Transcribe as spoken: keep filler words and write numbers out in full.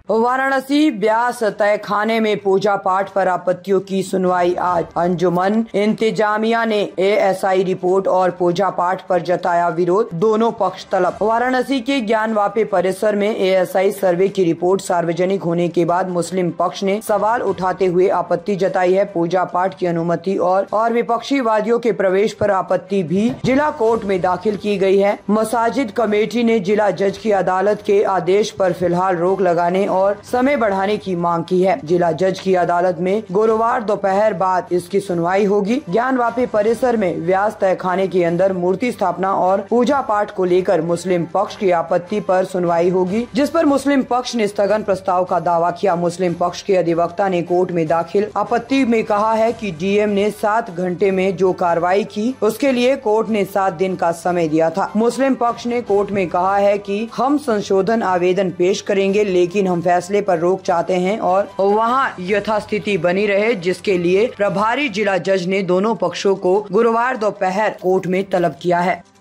वाराणसी ब्यास तहखाने में पूजा पाठ पर आपत्तियों की सुनवाई आज। अंजुमन इंतजामिया ने एएसआई रिपोर्ट और पूजा पाठ पर जताया विरोध, दोनों पक्ष तलब। वाराणसी के ज्ञानवापी परिसर में एएसआई सर्वे की रिपोर्ट सार्वजनिक होने के बाद मुस्लिम पक्ष ने सवाल उठाते हुए आपत्ति जताई है। पूजा पाठ की अनुमति और और विपक्षी वादियों के प्रवेश पर आपत्ति भी जिला कोर्ट में दाखिल की गई है। मसाजिद कमेटी ने जिला जज की अदालत के आदेश पर फिलहाल रोक लगाने और समय बढ़ाने की मांग की है। जिला जज की अदालत में गुरुवार दोपहर बाद इसकी सुनवाई होगी। ज्ञानवापी परिसर में व्यास तहखाने के अंदर मूर्ति स्थापना और पूजा पाठ को लेकर मुस्लिम पक्ष की आपत्ति पर सुनवाई होगी, जिस पर मुस्लिम पक्ष ने स्थगन प्रस्ताव का दावा किया। मुस्लिम पक्ष के अधिवक्ता ने कोर्ट में दाखिल आपत्ति में कहा है कि डीएम ने सात घंटे में जो कार्रवाई की उसके लिए कोर्ट ने सात दिन का समय दिया था। मुस्लिम पक्ष ने कोर्ट में कहा है कि हम संशोधन आवेदन पेश करेंगे, लेकिन हम फैसले पर रोक चाहते हैं और वहां यथास्थिति बनी रहे, जिसके लिए प्रभारी जिला जज ने दोनों पक्षों को गुरुवार दोपहर कोर्ट में तलब किया है।